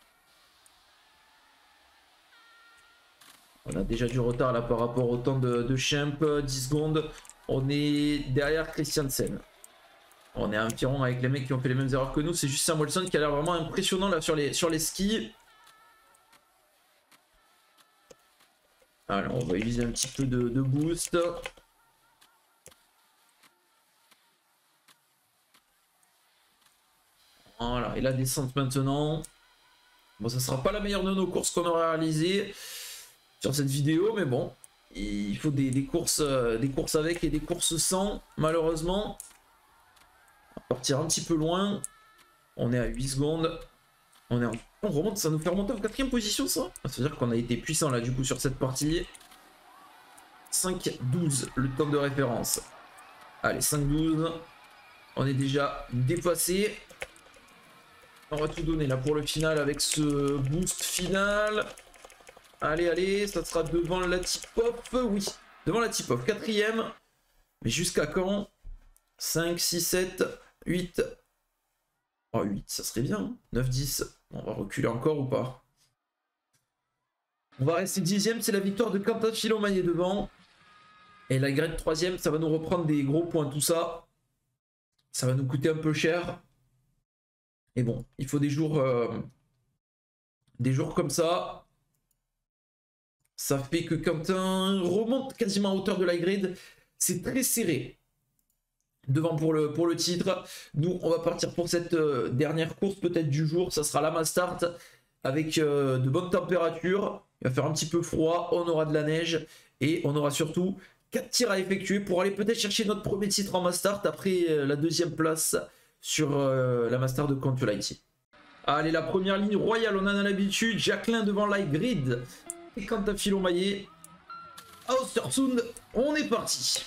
On a déjà du retard là par rapport au temps de, de Champ, dix secondes. On est derrière Christiansen. On est environ avec les mecs qui ont fait les mêmes erreurs que nous. C'est juste Sam Wilson qui a l'air vraiment impressionnant là sur les, sur les skis. Alors on va utiliser un petit peu de, de boost. Voilà, et la descente maintenant. Bon, ça sera pas la meilleure de nos courses qu'on aura réalisées sur cette vidéo, mais bon, il faut des, des courses euh, des courses avec et des courses sans, malheureusement. On va partir un petit peu loin. On est à huit secondes. On est en... On remonte, ça nous fait remonter en quatrième position, ça. Ça veut dire qu'on a été puissant là du coup sur cette partie. cinq douze, le temps de référence. Allez, cinq douze. On est déjà dépassé. On va tout donner là pour le final avec ce boost final. Allez, allez, ça sera devant la tip-off. Oui, devant la tip-off. Quatrième. Mais jusqu'à quand? cinq, six, sept, huit. Oh, huit, ça serait bien. neuf, dix. On va reculer encore ou pas? On va rester dixième. C'est la victoire de Quentin Fillon-Maillet devant. Et la grade troisième, ça va nous reprendre des gros points. Tout ça, ça va nous coûter un peu cher. Et bon, il faut des jours, euh, des jours comme ça. Ça fait que Quentin remonte quasiment à hauteur de la grid. C'est très serré devant pour le, pour le titre. Nous, on va partir pour cette euh, dernière course peut-être du jour. Ça sera la mass start avec euh, de bonnes températures. Il va faire un petit peu froid. On aura de la neige. Et on aura surtout quatre tirs à effectuer pour aller peut-être chercher notre premier titre en mass start après euh, la deuxième place sur euh, la mass start de Contiolahti. Allez, la première ligne royale, on en a l'habitude. Jacqueline devant l'High-Grade. Et Quentin Fillon-Maillet à Östersund, on est parti.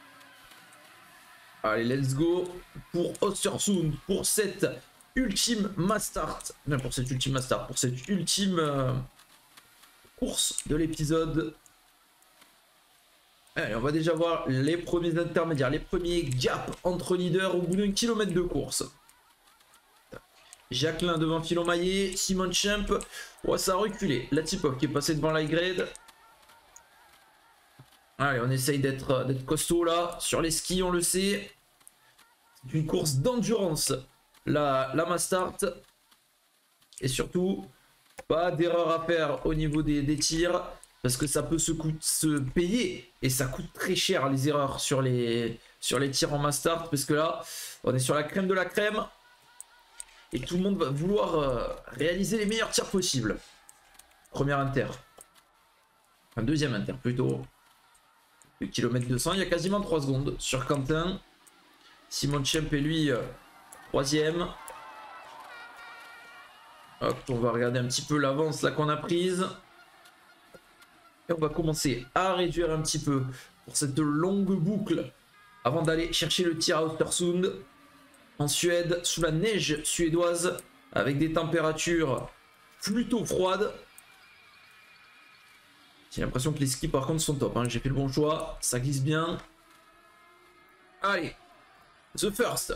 Allez, let's go pour Östersund, pour cette ultime mass start. Non, pour cette ultime mass start, pour cette ultime euh, course de l'épisode. Allez, on va déjà voir les premiers intermédiaires, les premiers gaps entre leaders au bout d'un kilomètre de course. Jacqueline devant Fillon-Maillet, Simon Champ, ouais, ça a reculé. La tip-off qui est passée devant l'High-Grade. Allez, on essaye d'être d'être costaud là, sur les skis, on le sait. C'est une course d'endurance, la, la mass start. Et surtout, pas d'erreur à faire au niveau des, des tirs, parce que ça peut se, coûte, se payer, et ça coûte très cher les erreurs sur les, sur les tirs en mass start, parce que là, on est sur la crème de la crème. Et tout le monde va vouloir euh, réaliser les meilleurs tirs possibles. Première inter. Enfin, deuxième inter plutôt. Le kilomètre deux cents, il y a quasiment trois secondes sur Quentin. Simon Champ et lui, euh, troisième. Hop, on va regarder un petit peu l'avance là qu'on a prise. Et on va commencer à réduire un petit peu pour cette longue boucle avant d'aller chercher le tir à Östersund. En Suède, sous la neige suédoise, avec des températures plutôt froides. J'ai l'impression que les skis par contre sont top. Hein. J'ai fait le bon choix. Ça glisse bien. Allez. The first.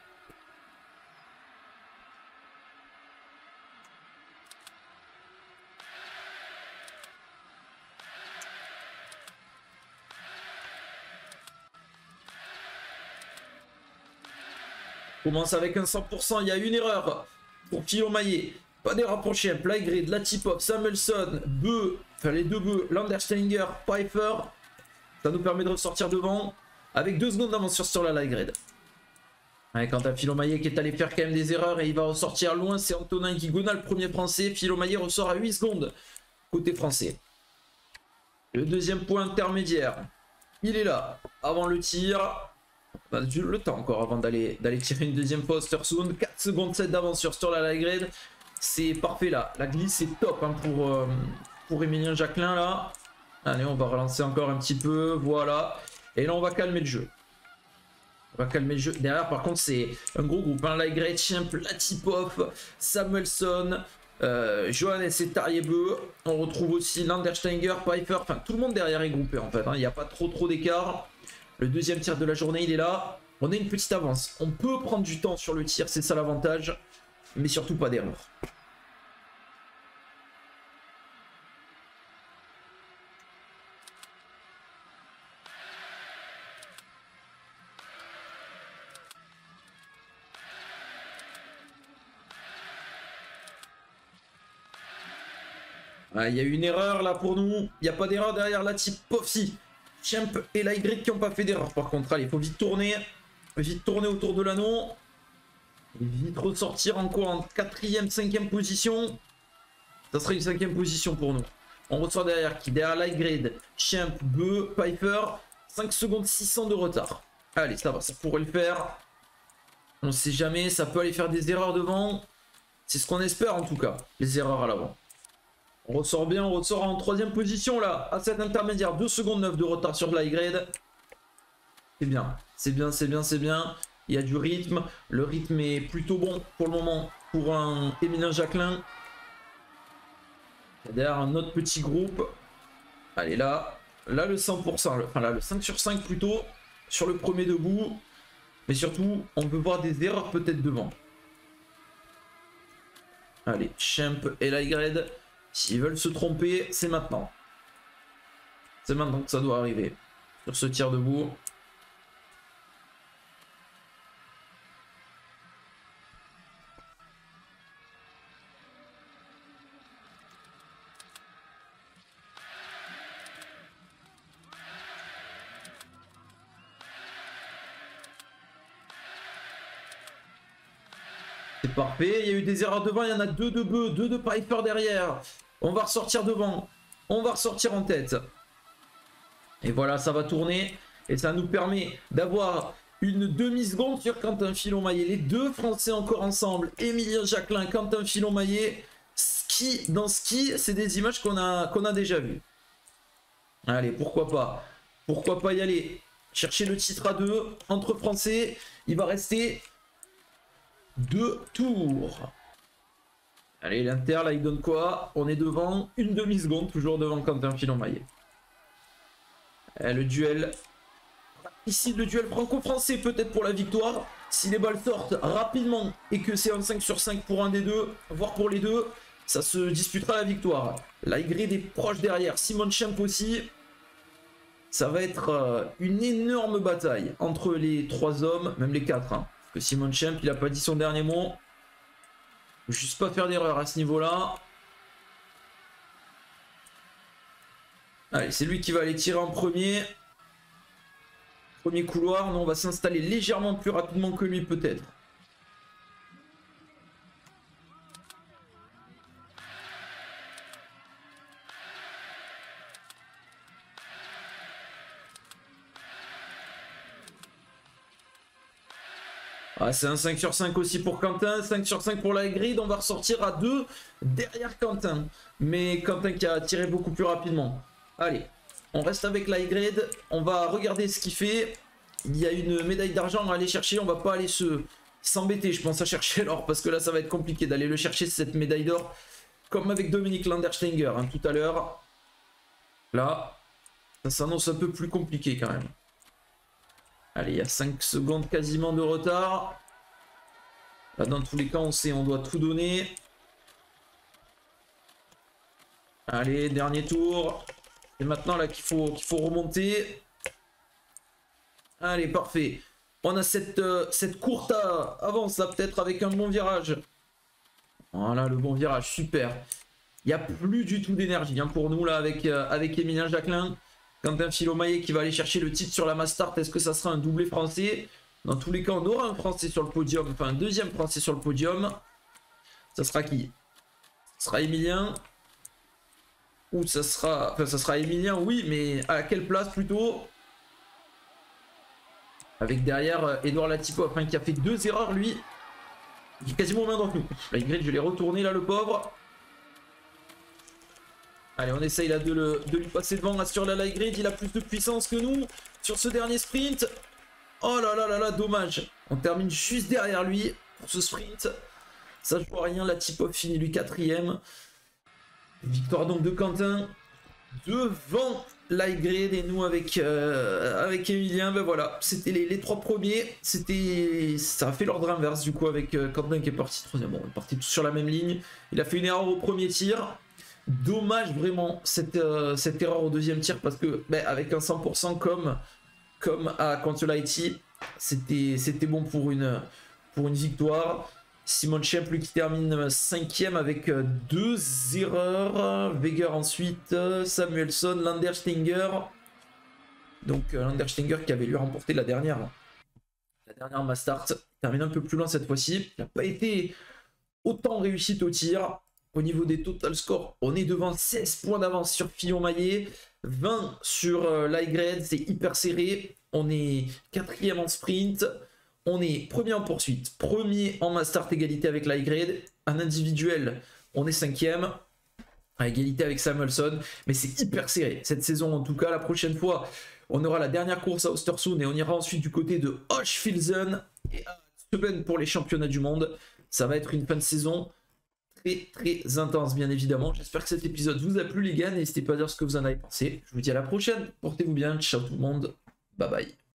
On commence avec un cent pour cent. Il y a une erreur pour Philo Maillet. Pas d'erreur pour Champ. Laigrid, Latipov, Samuelson, Beu. Enfin les deux Beu. Landersteiger, Pfeiffer. Ça nous permet de ressortir devant. Avec deux secondes d'avance sur, sur la Laigrid. Ouais, quant à Philo Maillet qui est allé faire quand même des erreurs et il va ressortir loin. C'est Antonin Guigona, le premier français. Philo Maillet ressort à huit secondes côté français. Le deuxième point intermédiaire. Il est là. Avant le tir. On a le temps encore avant d'aller d'aller tirer une deuxième fois Östersund. quatre secondes sept d'avance sur, sur la Laigrid. C'est parfait là. La glisse est top hein, pour, euh, pour Emilien Jacquelin là. Allez, on va relancer encore un petit peu. Voilà. Et là, on va calmer le jeu. On va calmer le jeu. Derrière, par contre, c'est un gros groupe. Hein. Laigrid, Champ, Latipov, Samuelson, euh, Johannes et Tariebeu. On retrouve aussi Landersteiger, Pfeiffer. Enfin, tout le monde derrière est groupé en fait. Hein. Il n'y a pas trop trop d'écart. Le deuxième tir de la journée, il est là. On a une petite avance. On peut prendre du temps sur le tir, c'est ça l'avantage. Mais surtout pas d'erreur. Il ah, y a eu une erreur là pour nous. Il n'y a pas d'erreur derrière Latipov. Champ et Laigrid qui n'ont pas fait d'erreur par contre. Allez, il faut vite tourner. Vite tourner autour de l'anneau. Vite ressortir en quoi? En quatrième, cinquième position. Ça serait une cinquième position pour nous. On ressort derrière qui? Derrière Laigrid, Champ, Beu, Pfeiffer. cinq secondes six cents de retard. Allez, ça va, ça pourrait le faire. On ne sait jamais, ça peut aller faire des erreurs devant. C'est ce qu'on espère en tout cas, les erreurs à l'avant. On ressort bien, on ressort en troisième position là, à cette intermédiaire. deux secondes neuf de retard sur Laigrid. C'est bien, c'est bien, c'est bien, c'est bien. Il y a du rythme. Le rythme est plutôt bon pour le moment pour un Emilien Jacquelin. Derrière un autre petit groupe. Allez là, là le cent pour cent, enfin là le cinq sur cinq plutôt, sur le premier debout. Mais surtout, on peut voir des erreurs peut-être devant. Allez, Champ et Laigrid. S'ils veulent se tromper, c'est maintenant. C'est maintenant que ça doit arriver. Sur ce tir debout. C'est parfait. Il y a eu des erreurs devant. Il y en a deux de Beu, deux de Pfeiffer derrière. On va ressortir devant. On va ressortir en tête. Et voilà, ça va tourner. Et ça nous permet d'avoir une demi-seconde sur Quentin Philo Maillet. Les deux Français encore ensemble. Emilien Jacquelin, Quentin Philo Maillet. Ski dans ski, c'est des images qu'on a, qu'on a déjà vues. Allez, pourquoi pas. Pourquoi pas y aller. Chercher le titre à deux. Entre Français, il va rester deux tours. Allez, l'Inter, là, il donne quoi? On est devant une demi-seconde, toujours devant Quentin Philo Maillet. Le duel. Ici, le duel franco-français, peut-être pour la victoire. Si les balles sortent rapidement et que c'est un cinq sur cinq pour un des deux, voire pour les deux, ça se disputera la victoire. Laigrid est proche derrière. Simon Champ aussi. Ça va être une énorme bataille entre les trois hommes, même les quatre. Hein. Parce que Simon Champ, il n'a pas dit son dernier mot. Juste pas faire d'erreur à ce niveau-là. Allez, c'est lui qui va aller tirer en premier. Premier couloir. Nous, on va s'installer légèrement plus rapidement que lui, peut-être. Ah, c'est un cinq sur cinq aussi pour Quentin, cinq sur cinq pour Laigrid, on va ressortir à deux derrière Quentin. Mais Quentin qui a tiré beaucoup plus rapidement. Allez, on reste avec Laigrid, on va regarder ce qu'il fait. Il y a une médaille d'argent à aller chercher, on va pas aller se s'embêter, je pense, à chercher l'or, parce que là ça va être compliqué d'aller le chercher cette médaille d'or. Comme avec Dominique Landersteiger hein, tout à l'heure. Là, ça s'annonce un peu plus compliqué quand même. Allez, il y a cinq secondes quasiment de retard. Là, dans tous les cas, on sait, on doit tout donner. Allez, dernier tour. Et maintenant là qu'il faut, qu'il faut remonter. Allez, parfait. On a cette, euh, cette courte avance là, peut-être avec un bon virage. Voilà, le bon virage, super. Il n'y a plus du tout d'énergie hein, pour nous là avec, euh, avec Emilien Jacquelin. Quentin Philomaier qui va aller chercher le titre sur la Mastart. Est-ce que ça sera un doublé français? Dans tous les cas, on aura un français sur le podium. Enfin, un deuxième français sur le podium. Ça sera qui? Ça sera Emilien. Ou ça sera... Enfin, ça sera Emilien, oui, mais à quelle place plutôt? Avec derrière euh, Edouard Latipo, enfin, qui a fait deux erreurs, lui. Il est quasiment au même endroit que nous. La grid, je l'ai retourné, là, le pauvre. Allez, on essaye là de, le, de lui passer devant là, sur la light grid. Il a plus de puissance que nous sur ce dernier sprint. Oh là là là là, dommage. On termine juste derrière lui pour ce sprint. Ça, je vois rien. Latipo finit lui quatrième. Victoire donc de Quentin devant light grid et nous avec, euh, avec Emilien. Ben voilà, c'était les, les trois premiers. C'était, ça a fait l'ordre inverse du coup avec euh, Quentin qui est parti troisième. Bon, on est parti tous sur la même ligne. Il a fait une erreur au premier tir. Dommage vraiment cette, euh, cette erreur au deuxième tir parce que ben, avec un cent pour cent comme, comme à Consolati, c'était c'était bon pour une, pour une victoire. Simon Schemp lui qui termine cinquième avec deux erreurs. Weger ensuite, Samuelson, Landerstinger. Donc Landerstinger qui avait lui remporté la dernière, la dernière Mastart. Il termine un peu plus loin cette fois-ci. Il n'a pas été autant réussite au tir. Au niveau des total scores, on est devant seize points d'avance sur Fillon-Maillet, vingt sur euh, Light, c'est hyper serré. On est quatrième en sprint, on est premier en poursuite, premier en Mastart égalité avec Light. En individuel, on est cinquième, à égalité avec Samuelson, mais c'est hyper serré cette saison en tout cas. La prochaine fois, on aura la dernière course à Östersund et on ira ensuite du côté de Hochfilzen et à Steuben pour les championnats du monde. Ça va être une fin de saison très très intense bien évidemment. J'espère que cet épisode vous a plu les gars, n'hésitez pas à dire ce que vous en avez pensé. Je vous dis à la prochaine, portez-vous bien, ciao tout le monde, bye bye.